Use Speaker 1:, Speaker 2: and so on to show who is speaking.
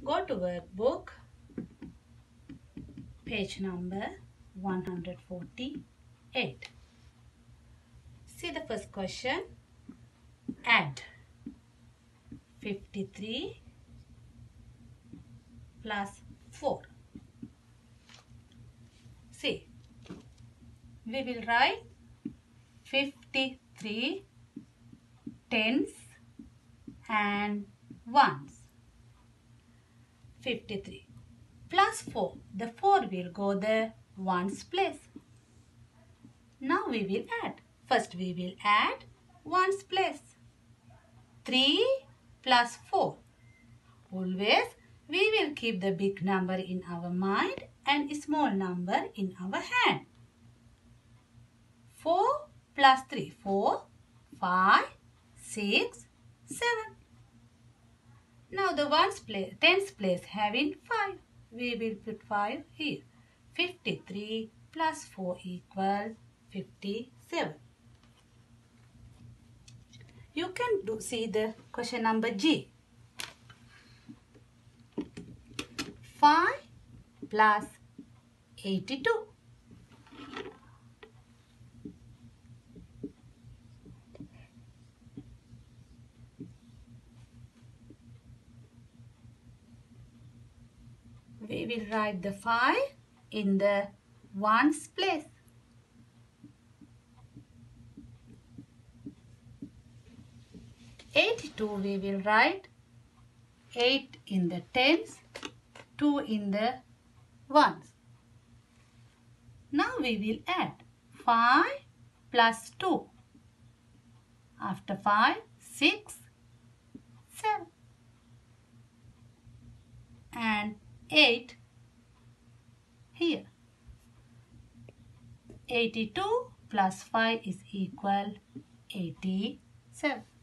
Speaker 1: Go to workbook, page number 148. See the first question. Add 53 plus 4. See, we will write 53 tens and ones. 53 plus 4. The 4 will go the ones place. Now we will add. First we will add ones place. 3 plus 4. Always we will keep the big number in our mind and small number in our hand. 4 plus 3. 4, 5, 6, 7. Now the tens place having 5. We will put 5 here. 53 plus 4 equal 57. You can see the question number G. 5 plus 82. We will write the 5 in the ones place. 82 we will write 8 in the tens, 2 in the ones. Now we will add 5 plus 2. After 5, 6, 7 and 8 here. 82 plus 5 is equal 87.